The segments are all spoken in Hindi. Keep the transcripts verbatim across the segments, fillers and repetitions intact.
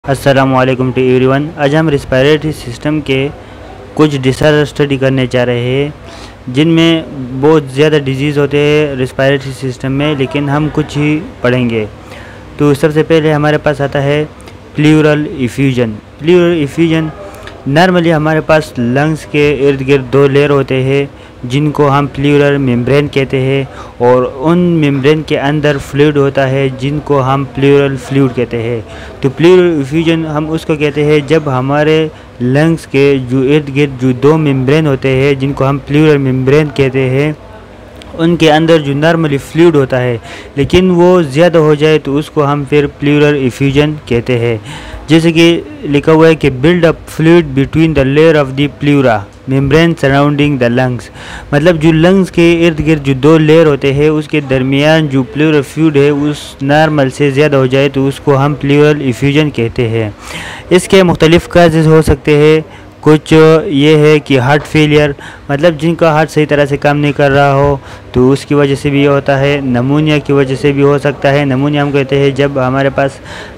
अस्सलामुअलैकुम टू एवरीवन। आज हम रिस्पायरेटरी सिस्टम के कुछ डिसऑर्डर स्टडी करने जा रहे हैं जिनमें बहुत ज़्यादा डिजीज़ होते हैं रिस्पायरेटरी सिस्टम में, लेकिन हम कुछ ही पढ़ेंगे। तो सबसे पहले हमारे पास आता है pleural effusion. Pleural effusion normally हमारे पास लंग्स के इर्द गिर्द दो लेयर होते हैं जिनको हम प्लूरल मेम्ब्रेन कहते हैं, और उन मेम्ब्रेन के अंदर फ्लूइड होता है जिनको हम प्लूरल फ्लूइड कहते हैं। तो प्लूरल इफ्यूजन हम उसको कहते हैं जब हमारे लंग्स के जो इर्द गिर्द जो दो मेम्ब्रेन होते हैं जिनको हम प्लूरल मेम्ब्रेन कहते हैं, उनके अंदर जो नॉर्मली फ्लूइड होता है लेकिन वो ज़्यादा हो जाए तो उसको हम फिर प्लूरल इफ्यूजन कहते हैं। जैसे कि लिखा हुआ है कि build up fluid between the layer of the pleura membrane surrounding the lungs. मतलब जो लंग्स के इर्द गिर्द जो दो लेयर होते हैं उसके दरमियान जो प्लूरल फ्लूइड है उस नॉर्मल से ज़्यादा हो जाए तो उसको हम प्लूरल इफ्यूजन कहते हैं। इसके मुख्तलिफ़ काजेज़ हो सकते हैं। कुछ ये है कि हार्ट फेलियर, मतलब जिनका हार्ट सही तरह से काम नहीं कर रहा हो तो उसकी वजह से भी ये होता है। नमूनिया की वजह से भी हो सकता है। नमूनिया हम कहते हैं जब हमारे पास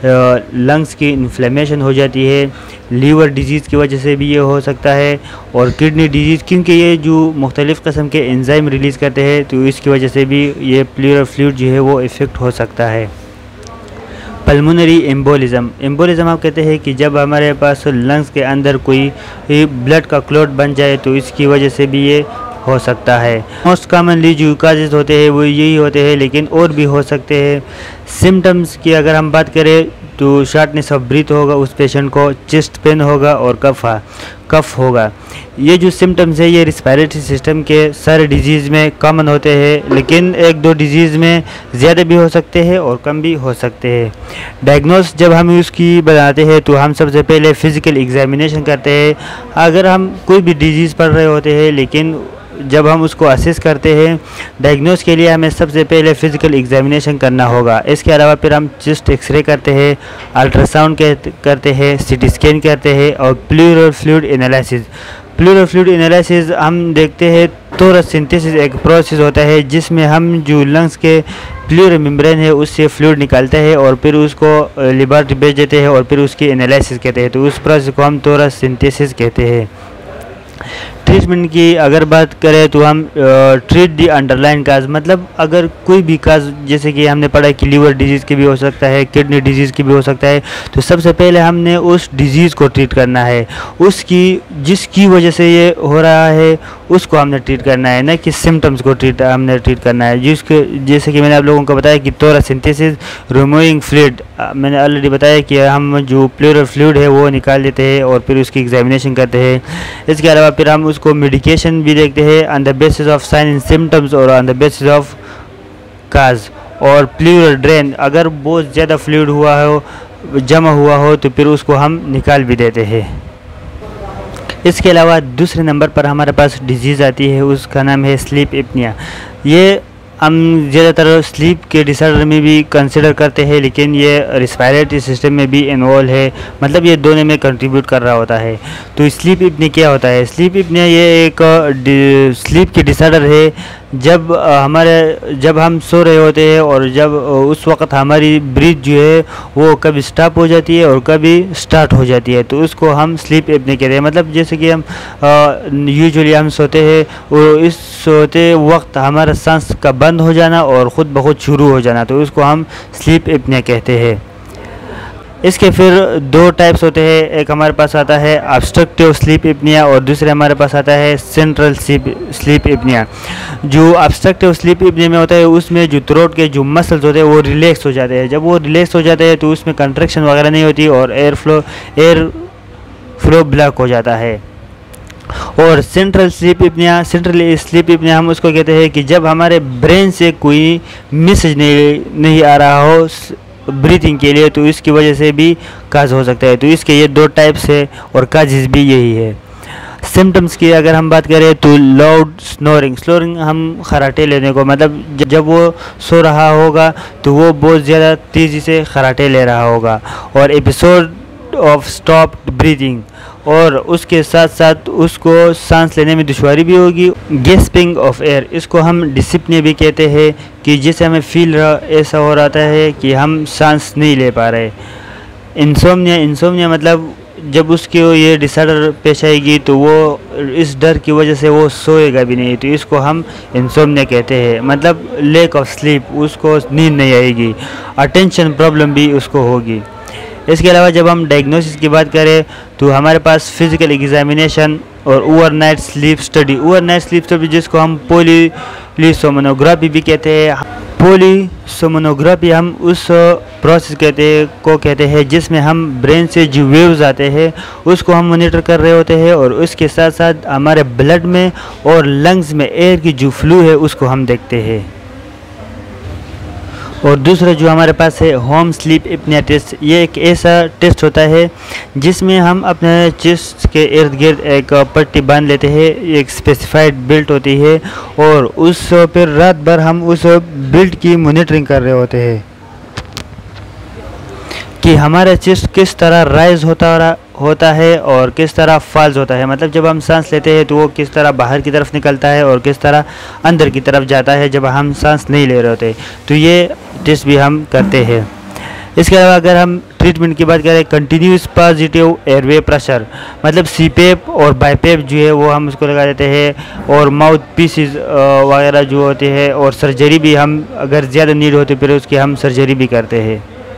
लंग्स की इन्फ्लेमेशन हो जाती है। लीवर डिजीज़ की वजह से भी ये हो सकता है, और किडनी डिजीज़, क्योंकि ये जो मुख्तलिफ़ किस्म के एंजाइम रिलीज़ करते हैं तो इसकी वजह से भी ये प्लूरल फ्लूइड जो है वो इफ़ेक्ट हो सकता है। पल्मोनरी एम्बोलिज़म। एम्बोलिज़म आप कहते हैं कि जब हमारे पास लंग्स के अंदर कोई ब्लड का क्लॉट बन जाए तो इसकी वजह से भी ये हो सकता है। मोस्ट कॉमनली जो काजेज़ होते हैं वो यही होते हैं, लेकिन और भी हो सकते हैं। सिम्टम्स की अगर हम बात करें तो शॉर्टनेस ऑफ ब्रीथ होगा उस पेशेंट को, चेस्ट पेन होगा और कफ कफ होगा। ये जो सिम्टम्स है ये रिस्पायरेटरी सिस्टम के सारे डिजीज़ में कॉमन होते हैं, लेकिन एक दो डिजीज़ में ज़्यादा भी हो सकते हैं और कम भी हो सकते हैं। डायग्नोस जब हम उसकी बनाते हैं तो हम सबसे पहले फ़िज़िकल एग्जामिनेशन करते हैं। अगर हम कोई भी डिजीज़ पढ़ रहे होते हैं लेकिन जब हम उसको असेस करते हैं डायग्नोस के लिए हमें सबसे पहले फ़िज़िकल एग्जामिनेशन करना होगा। इसके अलावा फिर हम चेस्ट एक्सरे करते हैं, अल्ट्रासाउंड करते हैं, सीटी स्कैन करते हैं और pleural fluid analysis. Pleural fluid analysis हम देखते हैं थोरस सिंथेसिस एक प्रोसेस होता है जिसमें हम जो लंग्स के प्लूरल मेम्ब्रेन है उससे फ्लूइड निकालते हैं और फिर उसको लेबोरेटरी भेज देते हैं और फिर उसकी एनालिसिस कहते हैं। तो उस प्रोसेस को हम थोरस सिंथेसिस कहते हैं। ट्रीटमेंट की अगर बात करें तो हम ट्रीट दी अंडरलाइन काज, मतलब अगर कोई भी काज, जैसे कि हमने पढ़ा कि लीवर डिजीज़ की भी हो सकता है, किडनी डिजीज़ की भी हो सकता है, तो सबसे पहले हमने उस डिजीज़ को ट्रीट करना है। उसकी जिसकी वजह से ये हो रहा है उसको हमने ट्रीट करना है, न कि सिम्टम्स को ट्रीट हमने ट्रीट करना है। जिसके जैसे कि मैंने आप लोगों को बताया कि थोरस सिंथेसिस, रिमूविंग फ्लूइड, मैंने ऑलरेडी बताया कि हम जो प्लूरल फ्लूइड है वो निकाल देते हैं और फिर उसकी एग्जामिनेशन करते हैं। इसके अलावा फिर हम उसको मेडिकेशन भी देखते हैं on the basis of sign and symptoms और on the basis of cause. और प्लूरल ड्रेन, अगर बहुत ज़्यादा फ्लूइड हुआ हो, जमा हुआ हो, तो फिर उसको हम निकाल भी देते हैं। इसके अलावा दूसरे नंबर पर हमारे पास डिजीज़ आती है, उसका नाम है स्लीप एपनिया। ये हम ज़्यादातर स्लीप के डिसऑर्डर में भी कंसिडर करते हैं, लेकिन ये रिस्पायरेटरी सिस्टम में भी इन्वॉल्व है, मतलब ये दोनों में कंट्रीब्यूट कर रहा होता है। तो स्लीप एपनिया क्या होता है? स्लीप एपनिया ये एक स्लीप की डिसऑर्डर है जब हमारे जब हम सो रहे होते हैं और जब उस वक़्त हमारी ब्रीथ जो है वो कभी स्टॉप हो जाती है और कभी स्टार्ट हो जाती है, तो उसको हम स्लीप एपनिया कहते हैं। मतलब जैसे कि हम यूजुअली हम सोते हैं और इस सोते वक्त हमारा सांस का बंद हो जाना और ख़ुद ब खुद शुरू हो जाना, तो उसको हम स्लीप एपनिया कहते हैं। इसके फिर दो टाइप्स होते हैं, एक हमारे पास आता है ऑब्स्ट्रक्टिव स्लीप एपनिया और दूसरे हमारे पास आता है सेंट्रल स्लीप स्लीप एपनिया। जो ऑब्स्ट्रक्टिव स्लीप एपनिया में होता है उसमें जो थ्रोट के जो मसल्स होते हैं वो रिलैक्स हो जाते हैं। जब वो रिलैक्स हो जाते हैं तो उसमें कंट्रैक्शन वगैरह नहीं होती और air flow air flow block हो जाता है। और central sleep apnoea central sleep apnoea हम उसको कहते हैं कि जब हमारे ब्रेन से कोई मैसेज नहीं नहीं आ रहा हो ब्रीथिंग के लिए, तो इसकी वजह से भी काज हो सकता है। तो इसके ये दो टाइप्स है और काजेज़ भी यही है। सिम्टम्स की अगर हम बात करें तो लाउड स्नोरिंग स्नोरिंग हम खराटे लेने को, मतलब जब वो सो रहा होगा तो वो बहुत ज़्यादा तेज़ी से खराटे ले रहा होगा, और एपिसोड ऑफ स्टॉप ब्रीथिंग, और उसके साथ साथ उसको सांस लेने में दुश्वारी भी होगी। गैस्पिंग ऑफ एयर, इसको हम डिस्पनिया भी कहते हैं कि जैसे हमें फील ऐसा हो रहा है कि हम सांस नहीं ले पा रहे। इंसोम्निया इंसोम्निया मतलब जब उसकी ये डिसऑर्डर पेश आएगी तो वो इस डर की वजह से वो सोएगा भी नहीं, तो इसको हम इंसोम्निया कहते हैं। मतलब लैक ऑफ स्लीप, उसको नींद नहीं आएगी। अटेंशन प्रॉब्लम भी उसको होगी। इसके अलावा जब हम डायग्नोसिस की बात करें तो हमारे पास फिजिकल एग्जामिनेशन और overnight sleep study. Overnight sleep study जिसको हम पॉलीसोमनोग्राफी भी कहते हैं। पॉलीसोमनोग्राफी हम उस प्रोसेस कहते हैं को कहते हैं जिसमें हम ब्रेन से जो वेव्स आते हैं उसको हम मॉनिटर कर रहे होते हैं, और उसके साथ साथ हमारे ब्लड में और लंग्स में एयर की जो फ्लू है उसको हम देखते हैं। और दूसरा जो हमारे पास है होम स्लीप एपनिया टेस्ट। ये एक ऐसा टेस्ट होता है जिसमें हम अपने चेस्ट के इर्द गिर्द एक पट्टी बांध लेते हैं, एक स्पेसिफाइड बेल्ट होती है, और उस फिर रात भर हम उस बेल्ट की मॉनिटरिंग कर रहे होते हैं कि हमारा चेस्ट किस तरह राइज होता होता है और किस तरह फॉल्स होता है। मतलब जब हम सांस लेते हैं तो वो किस तरह बाहर की तरफ निकलता है और किस तरह अंदर की तरफ जाता है जब हम सांस नहीं ले रहे होते। तो ये टेस्ट भी हम करते हैं। इसके अलावा अगर हम ट्रीटमेंट की बात करें, कंटिन्यूस पॉजिटिव एयरवे प्रेशर, मतलब सीपेप और बाईपेप जो है वो हम उसको लगा देते हैं, और माउथ पीसेस वगैरह जो होते हैं, और सर्जरी भी हम अगर ज़्यादा नीड होती फिर उसकी हम सर्जरी भी करते हैं।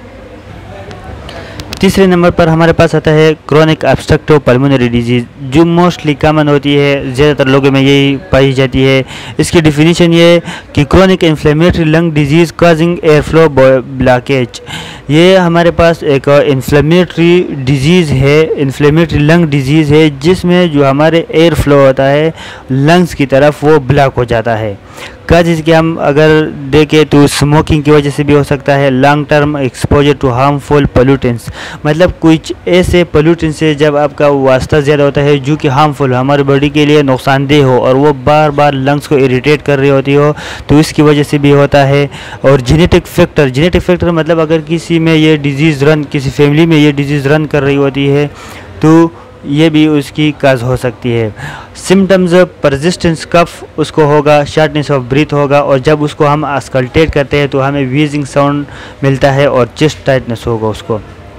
तीसरे नंबर पर हमारे पास आता है क्रोनिक ऑब्स्ट्रक्टिव पल्मोनरी डिजीज़, जो मोस्टली कॉमन होती है, ज़्यादातर लोगों में यही पाई जाती है। इसकी डिफिनीशन ये है कि chronic inflammatory lung disease causing air flow blockage. ये हमारे पास एक इन्फ्लेमेटरी डिजीज़ है, इन्फ्लेमेटरी लंग डिजीज़ है जिसमें जो हमारे एयर फ्लो होता है लंग्स की तरफ वो ब्लॉक हो जाता है। काजेज़ के हम अगर देखें तो स्मोकिंग की वजह से भी हो सकता है, long term exposure to harmful pollutants, मतलब कुछ ऐसे पोल्यूटेंट्स से जब आपका वास्ता ज़्यादा होता है जो कि हार्मफुल हमारी बॉडी के लिए नुकसानदेह हो और वो बार बार लंग्स को इरिटेट कर रही होती हो, तो इसकी वजह से भी होता है। और जेनेटिक फैक्टर, जेनेटिक फैक्टर मतलब अगर किसी में ये डिजीज़ रन, किसी फैमिली में ये डिजीज़ रन कर रही होती है तो ये भी उसकी काज हो सकती है। सिम्टम्स परसिस्टेंस कफ उसको होगा, शार्टनेस ऑफ ब्रीथ होगा, और जब उसको हम अस्कल्टेट करते हैं तो हमें व्हीजिंग साउंड मिलता है और चेस्ट टाइटनेस होगा उसको।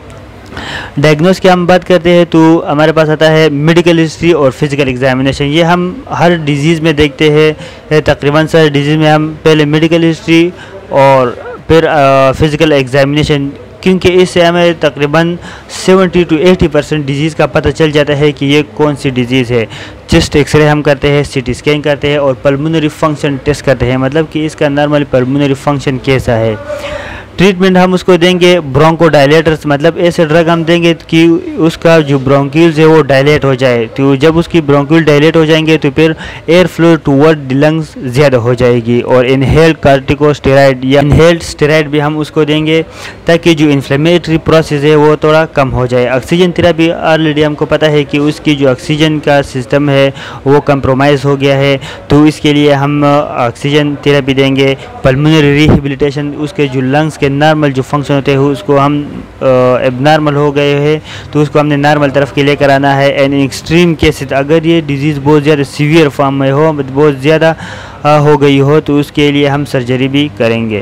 डायग्नोस की हम बात करते हैं तो हमारे पास आता है मेडिकल हिस्ट्री और फिजिकल एग्जामिनेशन। ये हम हर डिजीज़ में देखते हैं, तकरीबन सारे डिजीज़ में हम पहले मेडिकल हिस्ट्री और फिर फिजिकल एग्जामिनेशन, क्योंकि इससे हमें तकरीबन सत्तर टू अस्सी परसेंट डिजीज़ का पता चल जाता है कि ये कौन सी डिजीज़ है। चेस्ट एक्सरे हम करते हैं, सीटी स्कैन करते हैं, और पल्मोनरी फंक्शन टेस्ट करते हैं, मतलब कि इसका नॉर्मल पल्मोनरी फंक्शन कैसा है। ट्रीटमेंट हम उसको देंगे ब्रोंकोडायलेटर्स, मतलब ऐसे ड्रग हम देंगे कि उसका जो ब्रोंक्यूल्स है वो डायलेट हो जाए। तो जब उसकी ब्रोंक्यूल डायलेट हो जाएंगे तो फिर एयर फ्लो टूवर्ड लंग्स ज़्यादा हो जाएगी। और इनहेल्ड कार्टिकोस्टेरॉइड या इनहेल्ड स्टेरॉइड भी हम उसको देंगे ताकि जो इन्फ्लेमेटरी प्रोसेस है वो थोड़ा कम हो जाए। ऑक्सीजन थेरेपी ऑलरेडी हमको पता है कि उसकी जो ऑक्सीजन का सिस्टम है वो कंप्रोमाइज़ हो गया है, तो इसके लिए हम ऑक्सीजन थेरेपी देंगे। पल्मोनरी रिहेबिलिटेशन, उसके जो लंग्स नॉर्मल जो फंक्शन होते हैं उसको हम एबनॉर्मल हो गए हैं तो उसको हमने नॉर्मल तरफ के लेकर आना है। एंड एक्सट्रीम केसेस, अगर ये डिजीज़ बहुत ज़्यादा सीवियर फॉर्म में हो, बहुत ज़्यादा हो गई हो, तो उसके लिए हम सर्जरी भी करेंगे।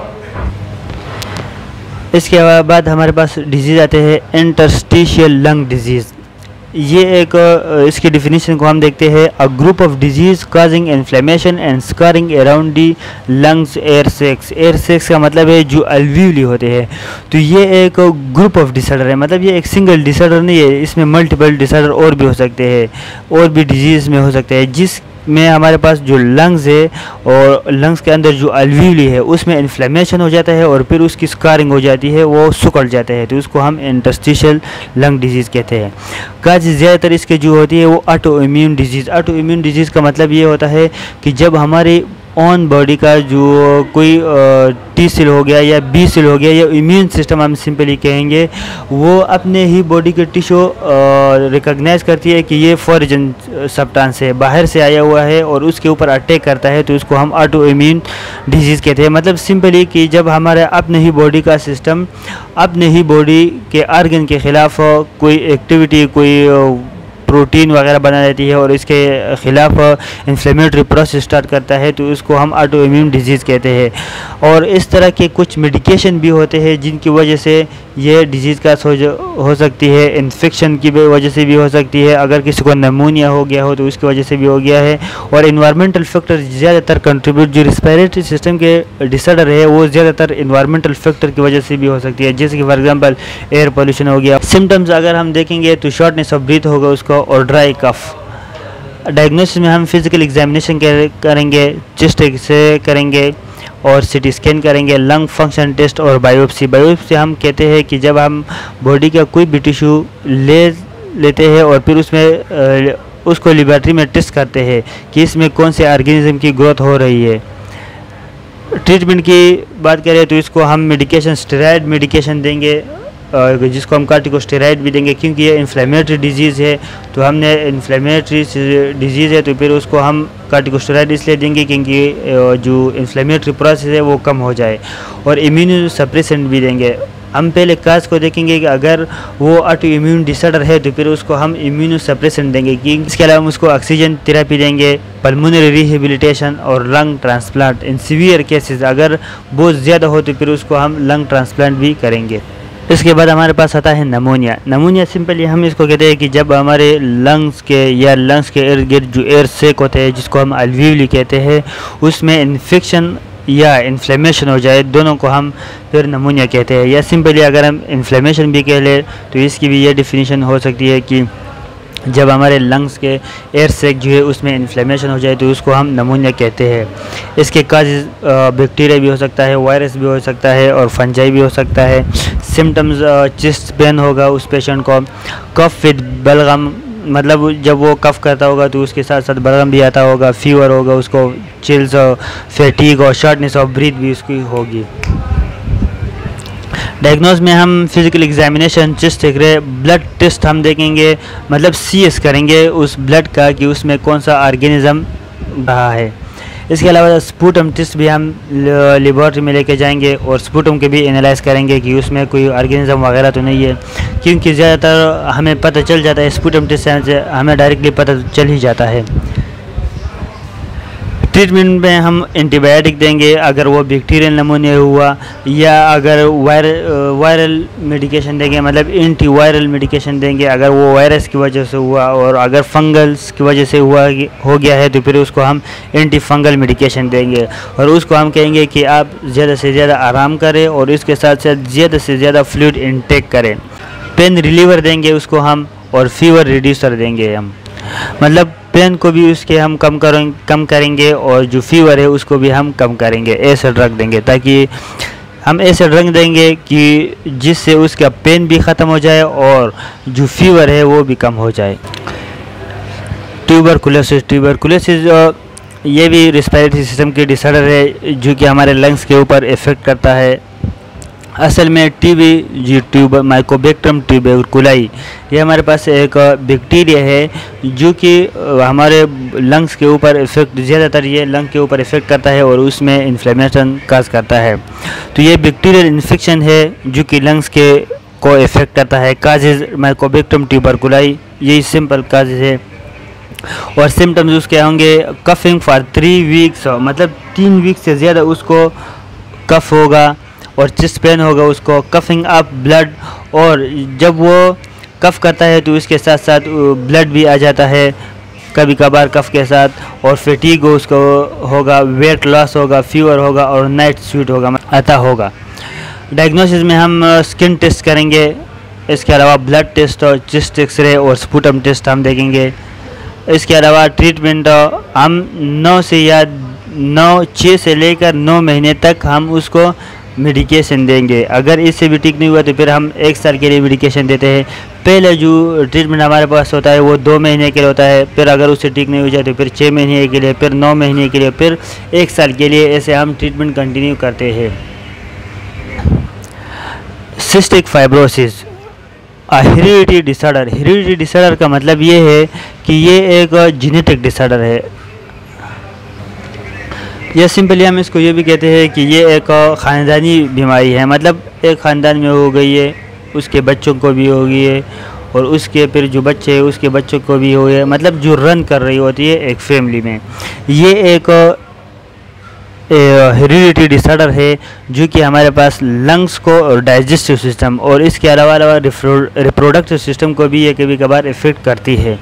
इसके बाद हमारे पास डिजीज़ आते हैं इंटरस्टिशियल लंग डिजीज़। ये एक इसकी डिफिनीशन को हम देखते हैं, a group of disease causing inflammation and scarring around the lungs air sacs. Air sacs का मतलब है जो अल्वीवली होते हैं। तो ये एक ग्रुप ऑफ डिसऑर्डर है, मतलब ये एक सिंगल डिसऑर्डर नहीं है, इसमें मल्टीपल डिसऑर्डर और भी हो सकते हैं, और भी डिजीज़ में हो सकते हैं, जिस में हमारे पास जो लंग्स है और लंग्स के अंदर जो अल्वीवली है उसमें इन्फ्लेमेशन हो जाता है और फिर उसकी स्कारिंग हो जाती है, वो सुकड़ जाते हैं, तो उसको हम इंटरस्टिशियल लंग डिजीज़ कहते हैं। काज ज़्यादातर इसके जो होती है वो autoimmune disease. Autoimmune disease का मतलब ये होता है कि जब हमारे ऑन बॉडी का जो कोई टी सेल हो गया या बी सेल हो गया या इम्यून सिस्टम हम सिंपली कहेंगे, वो अपने ही बॉडी के टिश्यू रिकॉग्नाइज करती है कि ये फॉरेन सब्सटेंस है, बाहर से आया हुआ है, और उसके ऊपर अटैक करता है, तो उसको हम ऑटो इम्यून डिजीज़ कहते हैं। मतलब सिंपली कि जब हमारे अपने ही बॉडी का सिस्टम अपने ही बॉडी के आर्गन के ख़िलाफ़ कोई एक्टिविटी, कोई प्रोटीन वगैरह बना देती है और इसके ख़िलाफ़ इन्फ्लेमेटरी प्रोसेस स्टार्ट करता है, तो उसको हम ऑटो इम्यून डिजीज़ कहते हैं। और इस तरह के कुछ मेडिकेशन भी होते हैं जिनकी वजह से ये डिजीज़ का हो सकती है, इन्फेक्शन की वजह से भी हो सकती है, अगर किसी को नमूनिया हो गया हो तो उसकी वजह से भी हो गया है। और इन्वायरमेंटल फैक्टर ज़्यादातर कंट्रीब्यूट, जो रिस्पायरेटरी सिस्टम के डिसऑर्डर है वो ज़्यादातर इन्वायरमेंटल फैक्टर की वजह से भी हो सकती है, जैसे कि फॉर एग्जांपल एयर पोल्यूशन हो गया। सिम्टम्स अगर हम देखेंगे तो शॉर्टनेस ऑफ ब्रीथ होगा उसको और ड्राई कफ। डायग्नोसिस में हम फिजिकल एग्जामिनेशन करेंगे, चेस्ट एक्सरे करेंगे और सीटी स्कैन करेंगे, लंग फंक्शन टेस्ट और बायोप्सी। बायोप्सी हम कहते हैं कि जब हम बॉडी का कोई भी टिश्यू ले लेते हैं और फिर उसमें उसको लेबोरेटरी में टेस्ट करते हैं कि इसमें कौन से ऑर्गेनिज्म की ग्रोथ हो रही है। ट्रीटमेंट की बात करें तो इसको हम मेडिकेशन, स्टेरॉयड मेडिकेशन देंगे, जिसको हम कार्टिकोस्टेरॉइड भी देंगे, क्योंकि ये इन्फ्लेमेटरी डिजीज़ है। तो हमने इन्फ्लेमेटरी डिजीज़ है तो फिर उसको हम कार्टिकोस्टेरॉइड इसलिए देंगे क्योंकि जो इन्फ्लेमेटरी प्रोसेस है वो कम हो जाए। और इम्यूनो सप्रेसेंट भी देंगे। हम पहले काज को देखेंगे कि अगर वो ऑटो इम्यून डिसऑर्डर है तो फिर उसको हम इम्यूनो सप्रेसेंट देंगे। कि इसके अलावा हम उसको ऑक्सीजन थेरेपी देंगे, पल्मोनरी रिहेबिलिटेशन और लंग ट्रांसप्लांट। इन सीवियर केसेस अगर बहुत ज़्यादा हो तो फिर उसको हम लंग ट्रांसप्लांट भी करेंगे। इसके बाद हमारे पास आता है नमूनिया। नमूनिया सिंपली हम इसको कहते हैं कि जब हमारे लंग्स के या लंग्स के इर्द गिर्द जो एयर सेक होते हैं, जिसको हम अल्वीवली कहते हैं, उसमें इन्फेक्शन या इन्फ्लेमेशन हो जाए, दोनों को हम फिर नमूनिया कहते हैं। या सिंपली अगर हम इन्फ्लेमेशन भी कह लें तो इसकी भी ये डिफिनीशन हो सकती है कि जब हमारे लंग्स के एयर सेक जो है उसमें इन्फ्लेमेशन हो जाए तो उसको हम नमूनिया कहते हैं। इसके काज बैक्टीरिया भी हो सकता है, वायरस भी हो सकता है और फंजाई भी हो सकता है। सिम्टम्स चेस्ट पेन होगा उस पेशेंट को, कफ विद बलगम, मतलब जब वो कफ करता होगा तो उसके साथ साथ बलगम भी आता होगा, फीवर होगा उसको, चिल्स, फैटीग और शॉर्टनेस ऑफ ब्रीथ भी उसकी होगी। डायग्नोज में हम physical examination, chest x-ray, blood test हम देखेंगे, मतलब सीएस करेंगे उस ब्लड का कि उसमें कौन सा ऑर्गेनिज्म रहा है। इसके अलावा स्पूटम टेस्ट भी हम लेबोरेटरी में लेके जाएंगे और स्पूटम के भी एनालाइज करेंगे कि उसमें कोई ऑर्गेनिज्म वगैरह तो नहीं है, क्योंकि ज़्यादातर हमें पता चल जाता है स्पूटम टेस्ट से, हमें डायरेक्टली पता चल ही जाता है। ट्रीटमेंट में हम एंटीबायोटिक देंगे अगर वो बैक्टीरियल नमूनिया हुआ, या अगर वायर वायरल मेडिकेशन देंगे, मतलब एंटी वायरल मेडिकेशन देंगे अगर वो वायरस की वजह से हुआ, और अगर फंगल्स की वजह से हुआ हो गया है तो फिर उसको हम एंटी फंगल मेडिकेशन देंगे। और उसको हम कहेंगे कि आप ज़्यादा से ज़्यादा आराम करें और इसके साथ साथ ज़्यादा से ज़्यादा फ्लूइड इनटेक करें। पेन रिलीवर देंगे उसको हम, और फीवर रिड्यूसर देंगे हम, मतलब पेन को भी उसके हम कम करें कम करेंगे और जो फीवर है उसको भी हम कम करेंगे। ऐसे ड्रग देंगे ताकि हम ऐसे ड्रग देंगे कि जिससे उसका पेन भी ख़त्म हो जाए और जो फीवर है वो भी कम हो जाए। ट्यूबरकुलोसिस ट्यूबरकुलोसिस ये भी रेस्पिरेटरी सिस्टम की डिसऑर्डर है जो कि हमारे लंग्स के ऊपर इफ़ेक्ट करता है। असल में टीबी जी ट्यूबर माइकोबैक्टीरियम ट्यूबरकुलाई ये हमारे पास एक बैक्टीरिया है जो कि हमारे लंग्स के ऊपर इफ़ेक्ट, ज़्यादातर ये लंग के ऊपर इफ़ेक्ट करता है और उसमें इन्फ्लेमेशन काज करता है। तो ये बैक्टीरियल इन्फेक्शन है जो कि लंग्स के को इफ़ेक्ट करता है। काजेज माइकोबैक्टीरियम ट्यूबरकुलाई, यही सिंपल काजेज है। और सिम्टम्स उसके होंगे कफिंग फॉर थ्री वीक्स, मतलब तीन वीक से ज़्यादा उसको कफ होगा, और चेस्ट पेन होगा उसको, कफिंग अप ब्लड, और जब वो कफ करता है तो उसके साथ साथ ब्लड भी आ जाता है कभी कभार कफ के साथ, और फैटीग उसको होगा, वेट लॉस होगा, फीवर होगा और नाइट स्वीट होगा आता होगा। डायग्नोसिस में हम स्किन टेस्ट करेंगे, इसके अलावा ब्लड टेस्ट और चेस्ट एक्सरे और स्पूटम टेस्ट हम देखेंगे। इसके अलावा ट्रीटमेंट हम नौ से या नौ छः से लेकर नौ महीने तक हम उसको मेडिकेशन देंगे। अगर इससे भी ठीक नहीं हुआ तो फिर हम एक साल के लिए मेडिकेशन देते हैं। पहले जो ट्रीटमेंट हमारे पास होता है वो दो महीने के लिए होता है, फिर अगर उससे ठीक नहीं हो जाए तो फिर छः महीने के लिए, फिर नौ महीने के लिए, फिर एक साल के लिए, ऐसे हम ट्रीटमेंट कंटिन्यू करते हैं। Cystic fibrosis heredity disorder. Heredity disorder का मतलब ये है कि ये एक जेनेटिक डिसऑर्डर है, या सिंपली हम इसको ये भी कहते हैं कि ये एक ख़ानदानी बीमारी है, मतलब एक ख़ानदान में हो गई है, उसके बच्चों को भी हो गई है और उसके फिर जो बच्चे हैं उसके बच्चों को भी हुए, मतलब जो रन कर रही होती है एक फैमिली में। ये एक हेरिडिटी डिसऑर्डर है जो कि हमारे पास लंग्स को और डाइजेस्टिव सिस्टम और इसके अलावा अलावा रिप्रोडक्टिव सिस्टम को भी ये कभी कभार इफ़ेक्ट करती है।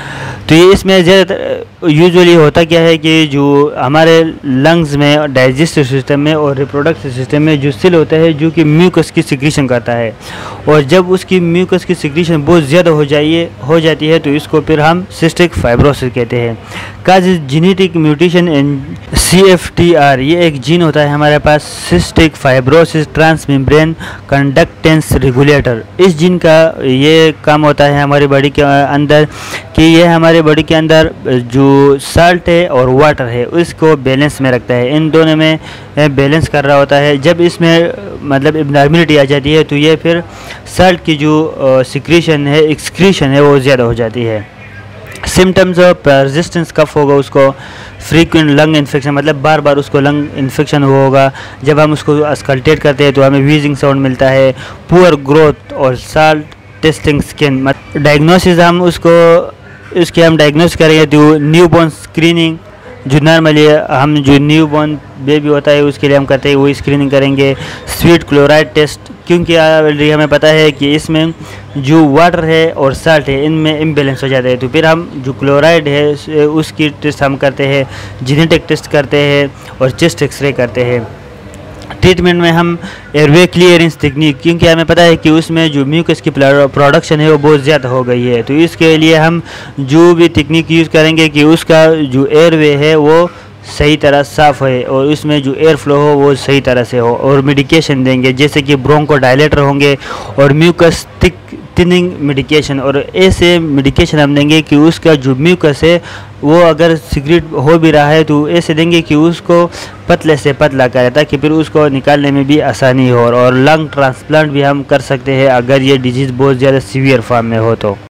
तो ये इसमें ज़्यादातर यूजुअली होता क्या है कि जो हमारे लंग्स में, डाइजेस्टिव सिस्टम में और रिप्रोडक्टिव सिस्टम में जो सेल होता है जो कि म्यूकस की सिक्रीशन करता है, और जब उसकी म्यूकस की सिक्रीशन बहुत ज़्यादा हो जाइए हो जाती है तो इसको फिर हम सिस्टिक फाइब्रोसिस कहते हैं। Cause genetic mutation in C F T R, ये एक जीन होता है हमारे पास, cystic fibrosis transmembrane conductance regulator. इस जीन का ये काम होता है हमारी बॉडी के अंदर कि ये हमारे बॉडी के अंदर जो साल्ट है और वाटर है उसको बैलेंस में रखता है, इन दोनों में बैलेंस कर रहा होता है। जब इसमें मतलब एबनॉर्मलिटी आ जाती है तो ये फिर साल्ट की जो सिक्रीशन है, एक्सक्रीशन है, वो ज़्यादा हो जाती है। सिम्टम्स ऑफ परसिस्टेंस कफ होगा उसको, फ्रीक्वेंट लंग इन्फेक्शन, मतलब बार बार उसको लंग इन्फेक्शन होगा। जब हम उसको अस्कल्टेट करते हैं तो हमें व्हीजिंग साउंड मिलता है। पुअर ग्रोथ और साल्ट टेस्टिंग स्किन, मतलब डायग्नोसिस हम उसको इसके हम डायग्नोस करेंगे तो न्यूबॉर्न स्क्रीनिंग, जो नॉर्मली हम जो न्यूबॉर्न बेबी होता है उसके लिए हम करते हैं वही स्क्रीनिंग करेंगे। स्वीट क्लोराइड टेस्ट, क्योंकि ऑलरेडी हमें पता है कि इसमें जो वाटर है और साल्ट है इनमें इम्बेलेंस हो जाता है, तो फिर हम जो क्लोराइड है उसकी टेस्ट हम करते हैं, जेनेटिक टेस्ट करते हैं और चेस्ट एक्सरे करते हैं। ट्रीटमेंट में हम एयरवे क्लियरेंस टेक्निक, क्योंकि हमें पता है कि उसमें जो म्यूकस की प्रोडक्शन है वो बहुत ज़्यादा हो गई है, तो इसके लिए हम जो भी टेक्निक यूज़ करेंगे कि उसका जो एयरवे है वो सही तरह साफ़ है और उसमें जो एयर फ्लो हो वो सही तरह से हो। और मेडिकेशन देंगे जैसे कि ब्रोंकोडायलेटर होंगे और म्यूकस थिक थिनिंग मेडिकेशन, और ऐसे मेडिकेशन हम देंगे कि उसका जो म्यूकस है वो अगर सिगरेट हो भी रहा है तो ऐसे देंगे कि उसको पतले से पतला करे ताकि फिर उसको निकालने में भी आसानी हो। और लंग ट्रांसप्लांट भी हम कर सकते हैं अगर ये डिजीज़ बहुत ज़्यादा सीवियर फॉर्म में हो तो।